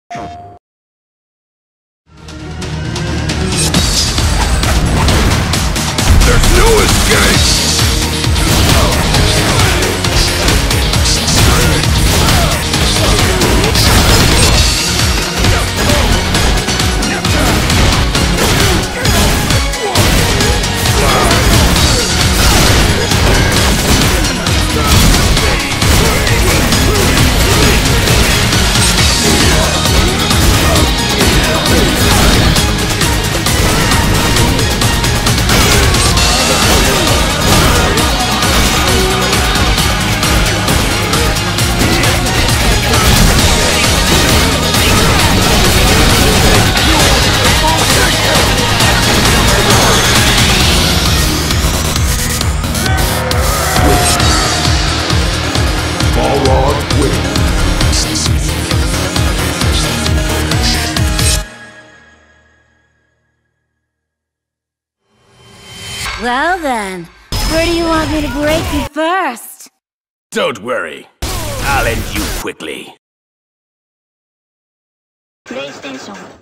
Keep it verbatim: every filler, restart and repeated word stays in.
There's no escape! Well then, where do you want me to break you first? Don't worry. I'll end you quickly. PlayStation